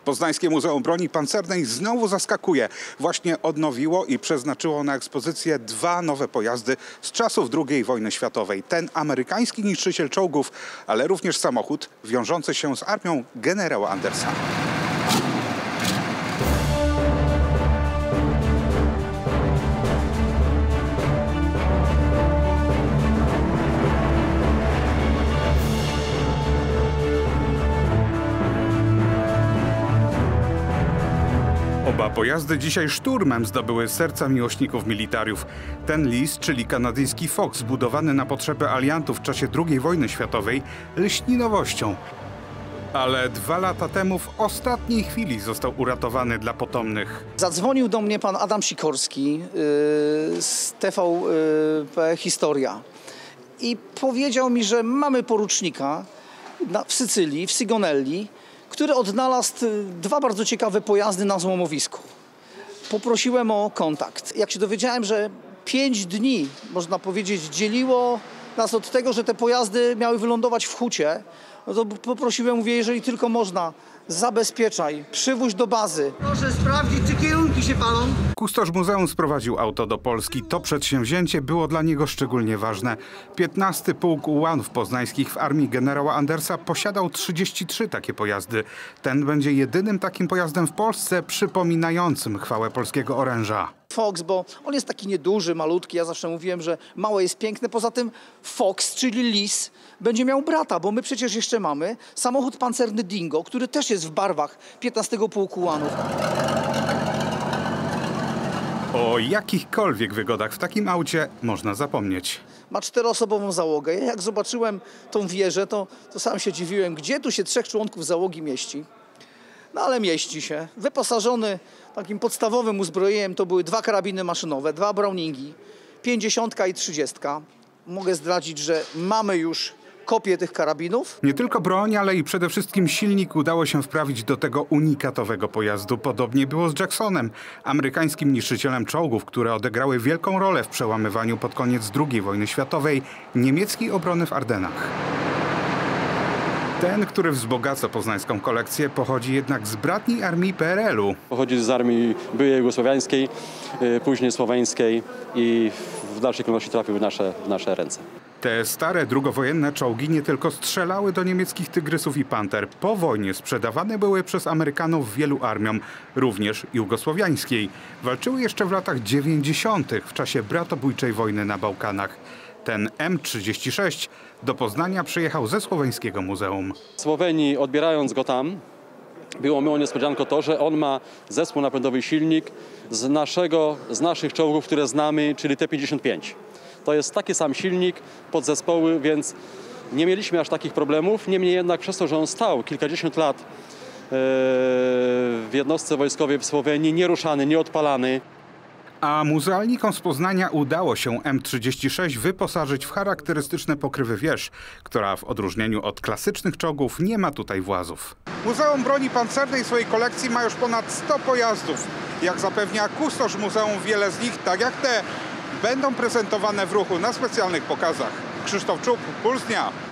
Poznańskie Muzeum Broni Pancernej znowu zaskakuje. Właśnie odnowiło i przeznaczyło na ekspozycję dwa nowe pojazdy z czasów II wojny światowej. Ten amerykański niszczyciel czołgów, ale również samochód wiążący się z armią generała Andersa. Oba pojazdy dzisiaj szturmem zdobyły serca miłośników militariów. Ten Lis, czyli kanadyjski Fox, zbudowany na potrzeby aliantów w czasie II wojny światowej, lśni nowością. Ale 2 lata temu w ostatniej chwili został uratowany dla potomnych. Zadzwonił do mnie pan Adam Sikorski z TVP Historia i powiedział mi, że mamy porucznika w Sycylii, w Sigonelli, który odnalazł 2 bardzo ciekawe pojazdy na złomowisku. Poprosiłem o kontakt. Jak się dowiedziałem, że 5 dni, można powiedzieć, dzieliło nas od tego, że te pojazdy miały wylądować w Hucie, no to poprosiłem, mówię, jeżeli tylko można, zabezpieczaj, przywóź do bazy. Proszę sprawdzić, czy kierunki się palą. Kustosz muzeum sprowadził auto do Polski. To przedsięwzięcie było dla niego szczególnie ważne. 15. Pułk Ułanów Poznańskich w armii generała Andersa posiadał 33 takie pojazdy. Ten będzie jedynym takim pojazdem w Polsce przypominającym chwałę polskiego oręża. Fox, bo on jest taki nieduży, malutki. Ja zawsze mówiłem, że małe jest piękne. Poza tym Fox, czyli Lis, będzie miał brata, bo my przecież jeszcze mamy samochód pancerny Dingo, który też jest w barwach 15. Pułku Ułanów. O jakichkolwiek wygodach w takim aucie można zapomnieć. Ma 4-osobową załogę. Ja jak zobaczyłem tą wieżę, to sam się dziwiłem, gdzie tu się 3 członków załogi mieści. No ale mieści się. Wyposażony takim podstawowym uzbrojeniem to były 2 karabiny maszynowe, 2 Browningi, 50 i 30. Mogę zdradzić, że mamy już kopię tych karabinów. Nie tylko broń, ale i przede wszystkim silnik udało się wprawić do tego unikatowego pojazdu. Podobnie było z Jacksonem, amerykańskim niszczycielem czołgów, które odegrały wielką rolę w przełamywaniu pod koniec II wojny światowej niemieckiej obrony w Ardennach. Ten, który wzbogaca poznańską kolekcję, pochodzi jednak z bratniej armii PRL-u. Pochodzi z armii byłej jugosłowiańskiej, później słoweńskiej i w dalszej kolejności trafił w nasze ręce. Te stare drugowojenne czołgi nie tylko strzelały do niemieckich Tygrysów i Panter. Po wojnie sprzedawane były przez Amerykanów wielu armiom, również jugosłowiańskiej. Walczyły jeszcze w latach 90. w czasie bratobójczej wojny na Bałkanach. Ten M36 do Poznania przyjechał ze słoweńskiego muzeum. Słowenii, odbierając go tam, było miło niespodzianką to, że on ma zespół napędowy silnik z naszych czołgów, które znamy, czyli T-55. To jest taki sam silnik, podzespoły, więc nie mieliśmy aż takich problemów. Niemniej jednak przez to, że on stał kilkadziesiąt lat w jednostce wojskowej w Słowenii, nieruszany, nieodpalany. A muzealnikom z Poznania udało się M36 wyposażyć w charakterystyczne pokrywy wież, która w odróżnieniu od klasycznych czołgów nie ma tutaj włazów. Muzeum Broni Pancernej w swojej kolekcji ma już ponad 100 pojazdów. Jak zapewnia kustosz muzeum, wiele z nich, tak jak te, będą prezentowane w ruchu na specjalnych pokazach. Krzysztof Czuk, Puls Dnia.